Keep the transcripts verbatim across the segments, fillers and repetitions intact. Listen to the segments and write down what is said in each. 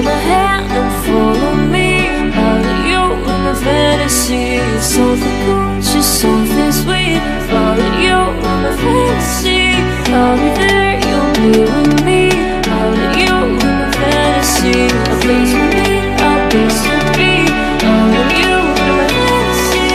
my hand and follow me. I'll let you in my fantasy. Something cool, just something sweet. I'll let you in my fantasy. I'll be there, you'll be with me. I'll let you in my fantasy. A place for me, a place to be. I'll let you in my fantasy.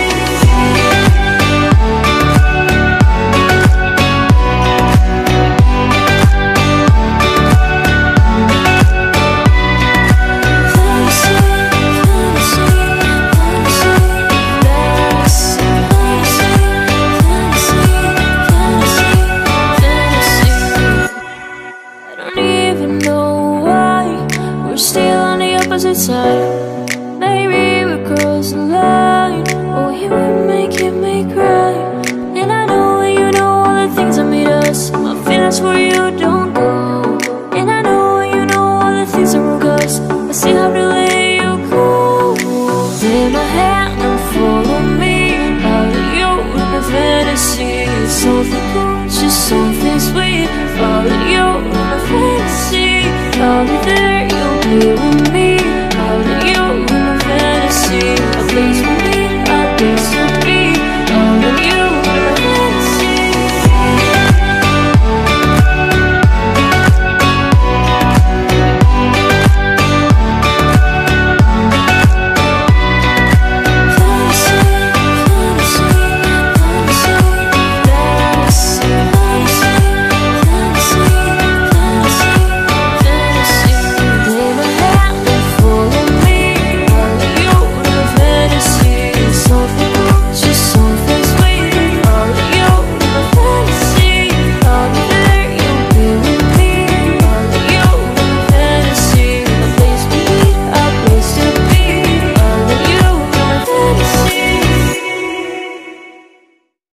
Side. Maybe we cross the line. Oh, you would make it me cry. And I know and you know all the things that made us. My feelings for you don't go. And I know and you know all the things that broke us. I still have to let you go. Take my hand and follow me. I'll let you in my fantasy. Something cool, just something sweet. I'll let you in my fantasy. I'll be there, you'll be with me.